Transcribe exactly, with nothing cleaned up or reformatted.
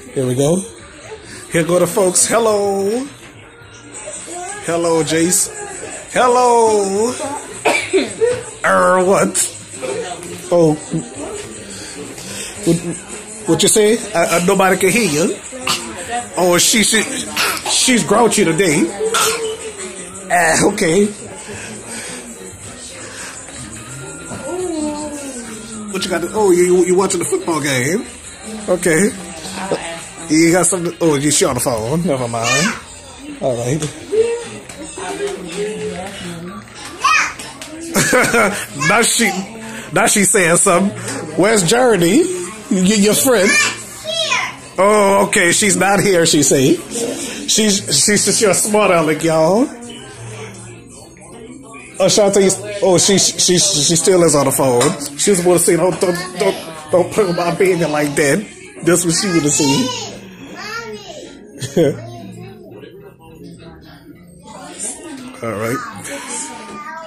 Here we go. Here go the folks. Hello. Hello, Jace. Hello. Er, what? Oh. What, what you say? I, I, nobody can hear you. Oh, she, she she's grouchy today. Ah, okay. What you got to, oh, you, you watching the football game? Okay. You got something, oh, you she on the phone. Never mind. All right. now she, now she's saying something. Where's Journey? Y your friend? Oh, okay. She's not here. She say. She's she's just your smart aleck, y'all. Oh, Shantae. Oh, she she she still is on the phone. She was supposed to say, "Don't don't don't don't play with my baby like that." That's what she would have seen. All right.